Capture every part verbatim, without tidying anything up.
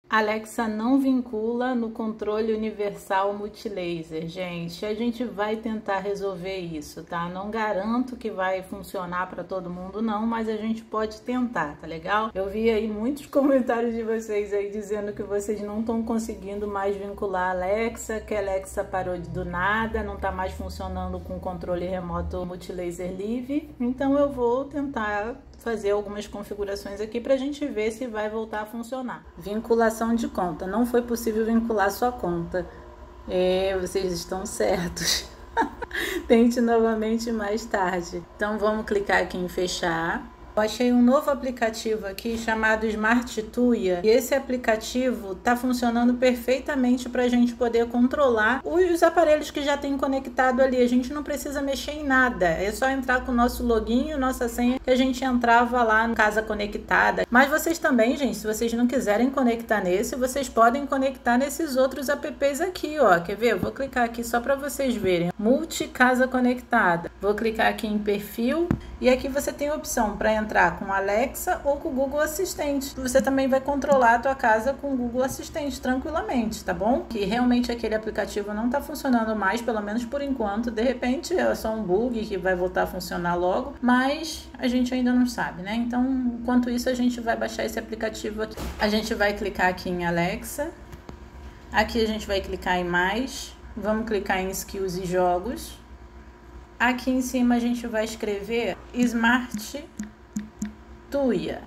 Alexa não vincula no controle universal multilaser, gente. A gente vai tentar resolver isso, tá? Não garanto que vai funcionar para todo mundo não, mas a gente pode tentar, tá legal? Eu vi aí muitos comentários de vocês aí dizendo que vocês não estão conseguindo mais vincular a Alexa, que a Alexa parou de do nada, não tá mais funcionando com o controle remoto multilaser Live. Então eu vou tentar fazer algumas configurações aqui para a gente ver se vai voltar a funcionar. Vinculação de conta. Não foi possível vincular sua conta. É, vocês estão certos. Tente novamente mais tarde. Então vamos clicar aqui em fechar. Eu achei um novo aplicativo aqui chamado Smart Tuya e esse aplicativo está funcionando perfeitamente para a gente poder controlar os aparelhos que já tem conectado ali. A gente não precisa mexer em nada, é só entrar com o nosso login e nossa senha que a gente entrava lá no Casa Conectada. Mas vocês também, gente, se vocês não quiserem conectar nesse, vocês podem conectar nesses outros apps aqui, ó. Quer ver? Eu vou clicar aqui só para vocês verem. Multi Casa Conectada. Vou clicar aqui em perfil e aqui você tem a opção para entrar entrar com Alexa ou com o Google Assistente. Você também vai controlar a tua casa com o Google Assistente tranquilamente, tá bom? Que realmente aquele aplicativo não tá funcionando mais, pelo menos por enquanto. De repente é só um bug que vai voltar a funcionar logo, mas a gente ainda não sabe, né? Então, enquanto isso, a gente vai baixar esse aplicativo aqui. A gente vai clicar aqui em Alexa. Aqui a gente vai clicar em mais. Vamos clicar em Skills e Jogos. Aqui em cima a gente vai escrever Smart Tuya.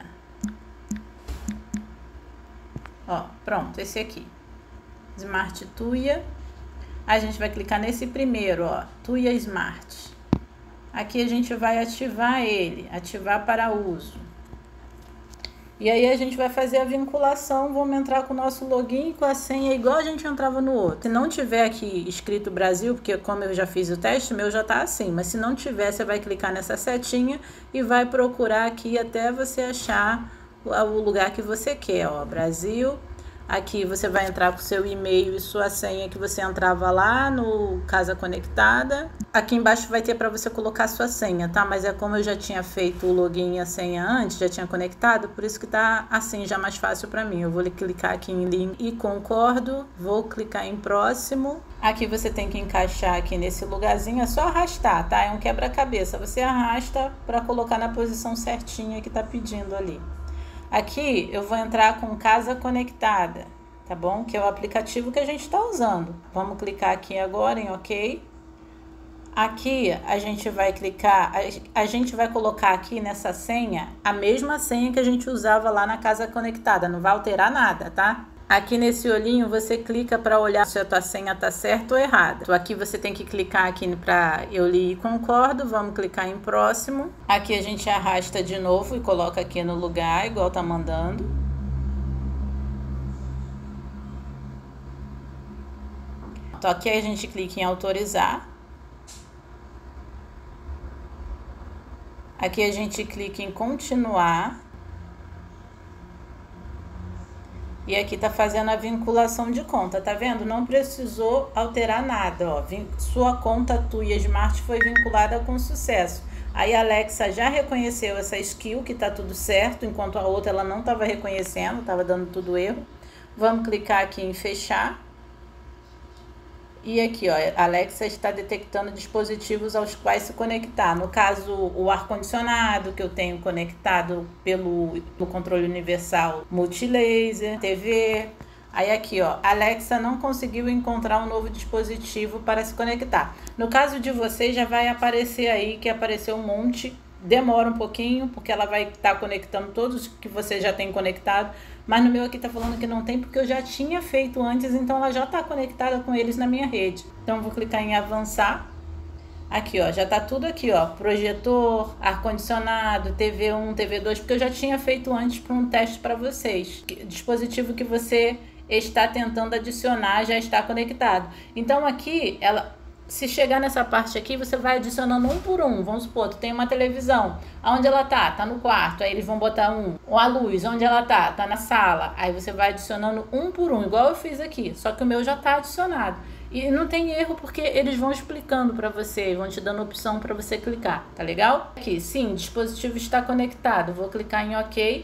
Ó, pronto, esse aqui. Smart Tuya. A gente vai clicar nesse primeiro, ó, Tuya Smart. Aqui a gente vai ativar ele, ativar para uso. E aí a gente vai fazer a vinculação, vamos entrar com o nosso login e com a senha igual a gente entrava no outro. Se não tiver aqui escrito Brasil, porque como eu já fiz o teste, o meu já tá assim, mas se não tiver, você vai clicar nessa setinha e vai procurar aqui até você achar o lugar que você quer, ó, Brasil. Aqui você vai entrar com seu e-mail e sua senha que você entrava lá no Casa Conectada. Aqui embaixo vai ter para você colocar sua senha, tá? Mas é como eu já tinha feito o login e a senha antes, já tinha conectado, por isso que tá assim já mais fácil para mim. Eu vou clicar aqui em link e concordo, vou clicar em próximo. Aqui você tem que encaixar aqui nesse lugarzinho, é só arrastar, tá? É um quebra-cabeça, você arrasta para colocar na posição certinha que tá pedindo ali. Aqui eu vou entrar com Casa Conectada, tá bom? Que é o aplicativo que a gente está usando. Vamos clicar aqui agora em OK. Aqui a gente vai clicar, a gente vai colocar aqui nessa senha a mesma senha que a gente usava lá na Casa Conectada, não vai alterar nada, tá? Aqui nesse olhinho você clica para olhar se a tua senha tá certa ou errada. Então, aqui você tem que clicar aqui para eu li e concordo, vamos clicar em próximo. Aqui a gente arrasta de novo e coloca aqui no lugar, igual tá mandando. Então aqui a gente clica em autorizar. Aqui a gente clica em continuar. E aqui tá fazendo a vinculação de conta, tá vendo? Não precisou alterar nada, ó. Sua conta Tuya Smart foi vinculada com sucesso. Aí a Alexa já reconheceu essa skill, que tá tudo certo, enquanto a outra ela não tava reconhecendo, tava dando tudo erro. Vamos clicar aqui em fechar. E aqui, ó, a Alexa está detectando dispositivos aos quais se conectar. No caso, o ar-condicionado, que eu tenho conectado pelo, pelo controle universal multilaser, T V. Aí aqui, ó, a Alexa não conseguiu encontrar um novo dispositivo para se conectar. No caso de vocês, já vai aparecer aí que apareceu um monte. Demora um pouquinho, porque ela vai estar conectando todos que você já tem conectado. Mas no meu aqui tá falando que não tem, porque eu já tinha feito antes, então ela já tá conectada com eles na minha rede. Então eu vou clicar em avançar. Aqui, ó, já tá tudo aqui, ó, projetor, ar-condicionado, T V um, T V dois, porque eu já tinha feito antes para um teste para vocês. Dispositivo que você está tentando adicionar já está conectado. Então aqui, ela... se chegar nessa parte aqui, você vai adicionando um por um. Vamos supor, tu tem uma televisão. Aonde ela tá? Tá no quarto. Aí eles vão botar um. Ou a luz, onde ela tá? Tá na sala. Aí você vai adicionando um por um, igual eu fiz aqui. Só que o meu já tá adicionado. E não tem erro porque eles vão explicando para você, vão te dando opção para você clicar, tá legal? Aqui, sim, dispositivo está conectado. Vou clicar em OK.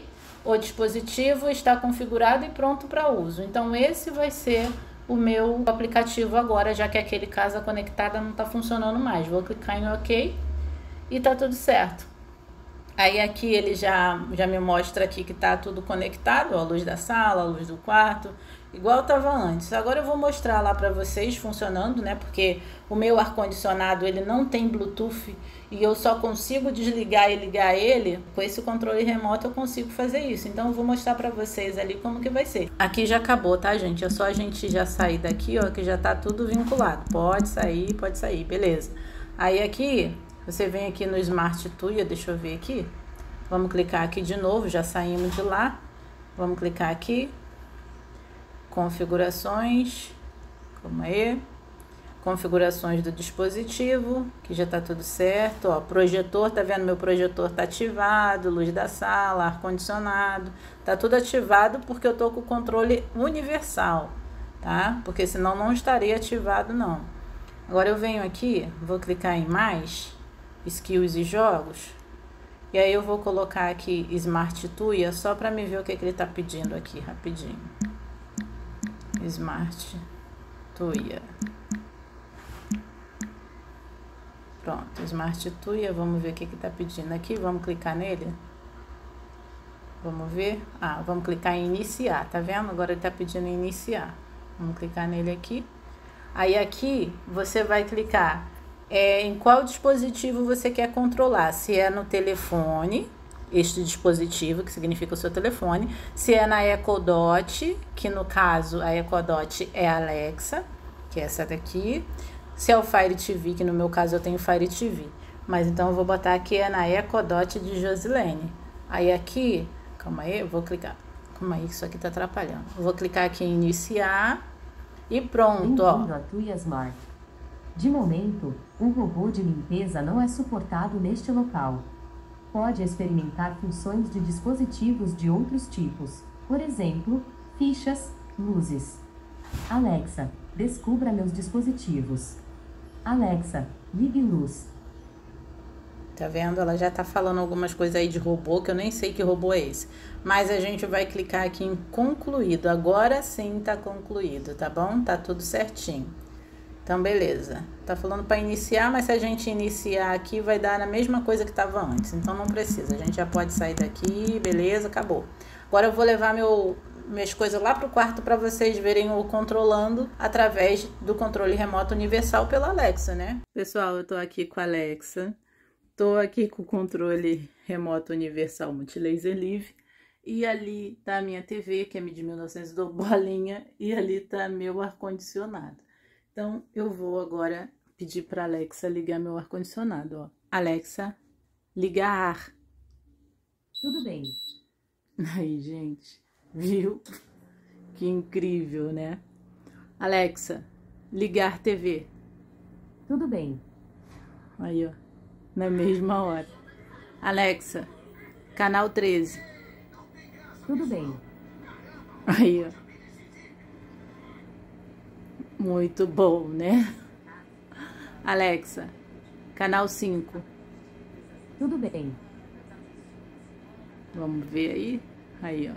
o dispositivo está configurado e pronto para uso. Então esse vai ser o meu aplicativo agora, já que aquele casa conectada não está funcionando mais. Vou clicar em OK e tá tudo certo. Aí aqui ele já, já me mostra aqui que tá tudo conectado, ó, a luz da sala, a luz do quarto, igual tava antes. Agora eu vou mostrar lá para vocês funcionando, né? Porque o meu ar-condicionado ele não tem Bluetooth e eu só consigo desligar e ligar ele com esse controle remoto, eu consigo fazer isso. Então eu vou mostrar para vocês ali como que vai ser. Aqui já acabou, tá, gente? É só a gente já sair daqui, ó, que já tá tudo vinculado. Pode sair, pode sair, beleza. Aí aqui você vem aqui no Smart Tuya, deixa eu ver aqui. Vamos clicar aqui de novo, já saímos de lá. Vamos clicar aqui. Configurações. Calma aí. Configurações do dispositivo, que já tá tudo certo. Ó, projetor, tá vendo? Meu projetor tá ativado, luz da sala, ar-condicionado. Tá tudo ativado porque eu tô com o controle universal, tá? Porque senão não estaria ativado, não. Agora eu venho aqui, vou clicar em mais. Skills e jogos, e aí eu vou colocar aqui Smart Tuya só para me ver o que, que ele tá pedindo aqui rapidinho. Smart Tuya, pronto, Smart Tuya, vamos ver o que que tá pedindo aqui, vamos clicar nele, vamos ver, ah, vamos clicar em iniciar, tá vendo? Agora ele tá pedindo em iniciar, vamos clicar nele aqui, aí aqui você vai clicar É, em qual dispositivo você quer controlar, se é no telefone, este dispositivo, que significa o seu telefone, se é na Echo Dot, que no caso a Echo Dot é a Alexa, que é essa daqui, se é o Fire T V, que no meu caso eu tenho Fire T V, mas então eu vou botar aqui é na Echo Dot de Josilene. Aí aqui, calma aí, eu vou clicar, calma aí que isso aqui tá atrapalhando, eu vou clicar aqui em iniciar e pronto, ó. Bem-vindo a Tuya Smart. De momento, um robô de limpeza não é suportado neste local. Pode experimentar funções de dispositivos de outros tipos, por exemplo, fichas, luzes. Alexa, descubra meus dispositivos. Alexa, ligue luz. Tá vendo? Ela já tá falando algumas coisas aí de robô, que eu nem sei que robô é esse. Mas a gente vai clicar aqui em concluído. Agora sim tá concluído, tá bom? Tá tudo certinho. Então, beleza. Tá falando para iniciar, mas se a gente iniciar aqui, vai dar a mesma coisa que tava antes. Então, não precisa. A gente já pode sair daqui, beleza, acabou. Agora eu vou levar meu, minhas coisas lá pro quarto para vocês verem o controlando através do controle remoto universal pela Alexa, né? Pessoal, eu tô aqui com a Alexa. Tô aqui com o controle remoto universal Multilaser Live. E ali tá a minha T V, que é de mil e novecentos do bolinha. E ali tá meu ar-condicionado. Então, eu vou agora pedir para Alexa ligar meu ar-condicionado, ó. Alexa, ligar ar. Tudo bem. Aí, gente, viu? Que incrível, né? Alexa, ligar T V. Tudo bem. Aí, ó, na mesma hora. Alexa, canal treze. Tudo bem. Aí, ó. Muito bom, né? Alexa, canal cinco. Tudo bem. Vamos ver aí. Aí, ó.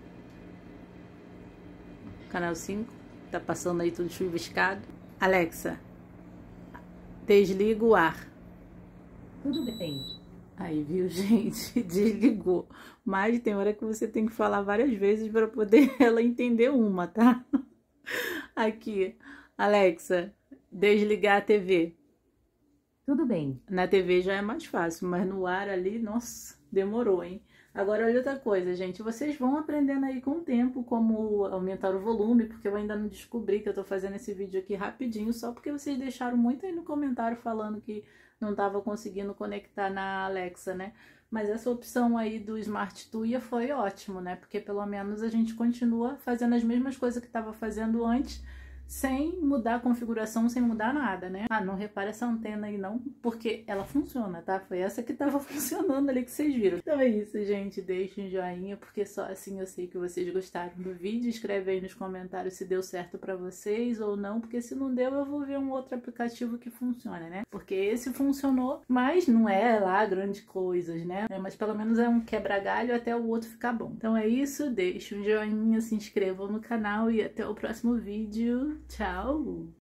Canal cinco. Tá passando aí tudo chuviscado. Alexa, desliga o ar. Tudo bem. Aí, viu, gente? Desligou. Mas tem hora que você tem que falar várias vezes para poder ela entender uma, tá? Aqui, Alexa, desligar a T V. Tudo bem. Na T V já é mais fácil, mas no ar ali, nossa, demorou, hein? Agora, olha outra coisa, gente. Vocês vão aprendendo aí com o tempo como aumentar o volume, porque eu ainda não descobri que eu tô fazendo esse vídeo aqui rapidinho, só porque vocês deixaram muito aí no comentário falando que não tava conseguindo conectar na Alexa, né? Mas essa opção aí do Smart Tuya foi ótimo, né? Porque pelo menos a gente continua fazendo as mesmas coisas que estava fazendo antes, sem mudar a configuração, sem mudar nada, né? Ah, não repara essa antena aí não, porque ela funciona, tá? Foi essa que tava funcionando ali que vocês viram. Então é isso, gente. Deixem um joinha, porque só assim eu sei que vocês gostaram do vídeo. Escreve aí nos comentários se deu certo pra vocês ou não, porque se não deu eu vou ver um outro aplicativo que funcione, né? Porque esse funcionou, mas não é lá grandes coisas, né? É, mas pelo menos é um quebra-galho até o outro ficar bom. Então é isso, deixe um joinha, se inscrevam no canal e até o próximo vídeo. Tchau!